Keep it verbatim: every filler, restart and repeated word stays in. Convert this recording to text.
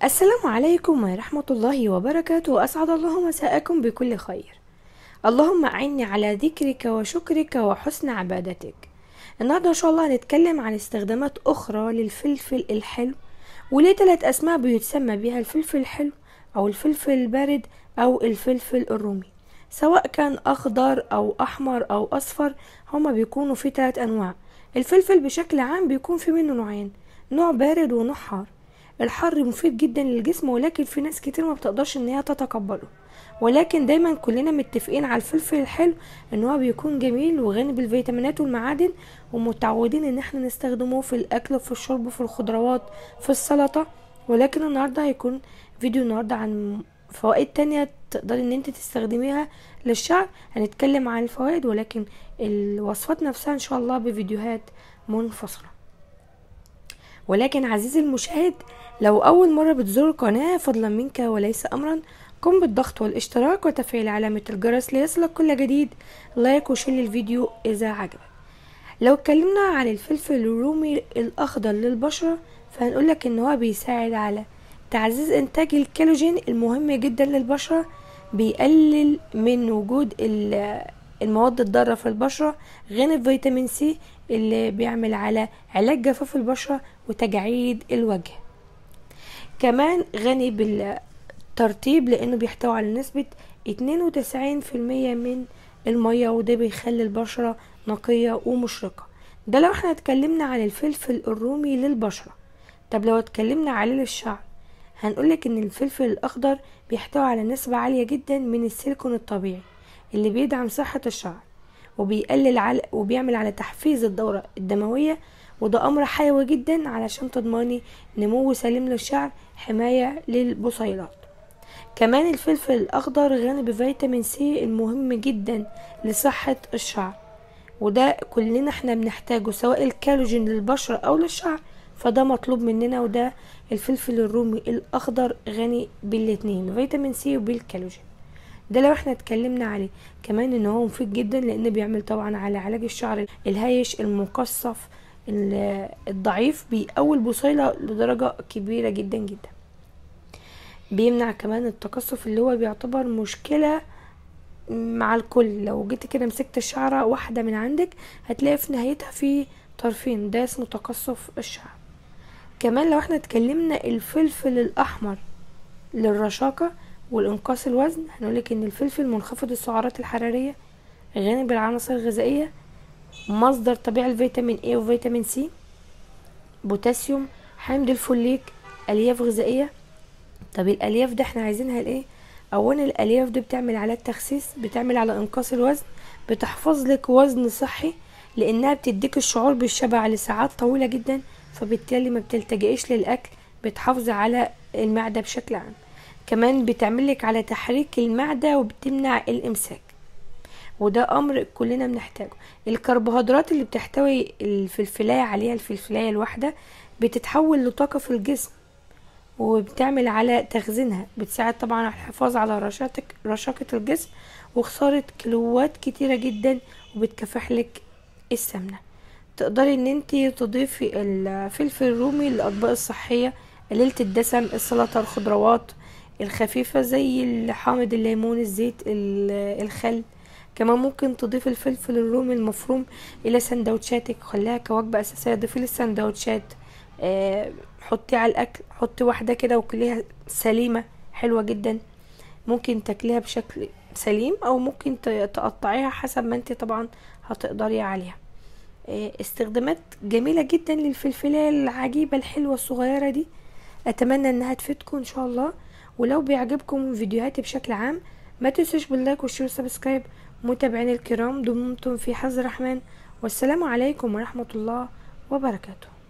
السلام عليكم ورحمة الله وبركاته. أسعد الله مساءكم بكل خير. اللهم أعني على ذكرك وشكرك وحسن عبادتك. النهاردة إن شاء الله هنتكلم عن استخدامات أخرى للفلفل الحلو، وليه تلات أسماء بيتسمى بها الفلفل الحلو أو الفلفل البارد أو الفلفل الرومي، سواء كان أخضر أو أحمر أو أصفر. هما بيكونوا في تلات أنواع. الفلفل بشكل عام بيكون في منه نوعين، نوع بارد ونوع حار. الحر مفيد جدا للجسم، ولكن في ناس كتير ما بتقدرش ان هي تتقبله، ولكن دايما كلنا متفقين على الفلفل الحلو ان هو بيكون جميل وغني بالفيتامينات والمعادن، ومتعودين ان احنا نستخدمه في الاكل وفي الشرب وفي الخضروات في السلطة. ولكن النهاردة هيكون فيديو النهاردة عن فوائد تانية تقدري ان انت تستخدميها للشعر. هنتكلم عن الفوائد، ولكن الوصفات نفسها ان شاء الله بفيديوهات منفصلة. ولكن عزيزي المشاهد، لو أول مرة بتزور القناة فضلا منك وليس أمرا، قم بالضغط والاشتراك وتفعيل علامة الجرس ليصلك كل جديد. لايك وشير الفيديو إذا عجبك. لو اتكلمنا عن الفلفل الرومي الأخضر للبشرة، فهنقولك إن هو بيساعد على تعزيز إنتاج الكولاجين المهم جدا للبشرة، بيقلل من وجود المواد الضارة في البشرة، غني بفيتامين سي اللي بيعمل على علاج جفاف البشرة وتجاعيد الوجه. كمان غني بالترطيب لانه بيحتوي على نسبة اتنين وتسعين في المية من المية، وده بيخلي البشرة نقية ومشرقة. ده لو احنا اتكلمنا عن الفلفل الرومي للبشرة. طب لو اتكلمنا عليه للشعر، هنقولك ان الفلفل الاخضر بيحتوي على نسبة عالية جدا من السيليكون الطبيعي اللي بيدعم صحة الشعر، وبيقلل على وبيعمل على تحفيز الدورة الدموية، وده امر حيوي جدا علشان تضمني نمو سليم للشعر، حماية للبصيلات. كمان الفلفل الاخضر غني بفيتامين سي المهم جدا لصحة الشعر، وده كلنا احنا بنحتاجه، سواء الكولاجين للبشرة او للشعر، فده مطلوب مننا. وده الفلفل الرومي الاخضر غني بالاتنين، فيتامين سي وبالكولاجين. ده لو احنا اتكلمنا عليه. كمان ان هو مفيد جدا لان بيعمل طبعا على علاج الشعر الهايش المقصف الضعيف، بيقوي البصيلة لدرجة كبيرة جدا جدا. بيمنع كمان التقصف اللي هو بيعتبر مشكلة مع الكل. لو جيت كده مسكت الشعرة واحدة من عندك هتلاقي في نهايتها في طرفين، ده اسمه تقصف الشعر. كمان لو احنا اتكلمنا الفلفل الاحمر للرشاقة والانقاص الوزن، هنقولك ان الفلفل منخفض السعرات الحرارية، غني بالعناصر الغذائية، مصدر طبيعي لفيتامين اي وفيتامين سي، بوتاسيوم، حامض الفوليك، الياف غذائية. طب الالياف ده احنا عايزينها لايه؟ اولا الالياف دي بتعمل على التخسيس، بتعمل على انقاص الوزن، بتحفظ لك وزن صحي، لانها بتديك الشعور بالشبع لساعات طويلة جدا، فبالتالي ما بتلتجئش للاكل، بتحافظ على المعدة بشكل عام. كمان بتعملك على تحريك المعدة وبتمنع الامساك، وده امر كلنا بنحتاجه. الكربوهيدرات اللي بتحتوي الفلفلاية عليها، الفلفلاية الواحدة بتتحول لطاقة في الجسم، وبتعمل على تخزينها، بتساعد طبعا على الحفاظ على رشاقة رشاقة الجسم وخسارة كيلوات كتيرة جدا، وبتكافح لك السمنة. تقدري ان انت تضيفي الفلفل الرومي للاطباق الصحية قليلة الدسم، السلطة، الخضروات الخفيفة زي حامض الليمون، الزيت، الخل. كمان ممكن تضيف الفلفل الرومي المفروم الى سندوتشاتك، خليها كوجبة اساسية. ضيفي للسندوتشات، آه حطي على الاكل، حطي واحدة كده وكليها سليمة، حلوة جدا. ممكن تاكليها بشكل سليم او ممكن تقطعيها حسب ما انت طبعا هتقدري عليها. آه استخدامات جميلة جدا للفلفلاية العجيبة الحلوة الصغيرة دي. اتمنى انها تفيدكم ان شاء الله. ولو بيعجبكم فيديوهاتي بشكل عام، ما تنسوش باللايك والشير والسبسكرايب. متابعيني الكرام، دمتم في حفظ الرحمن، والسلام عليكم ورحمة الله وبركاته.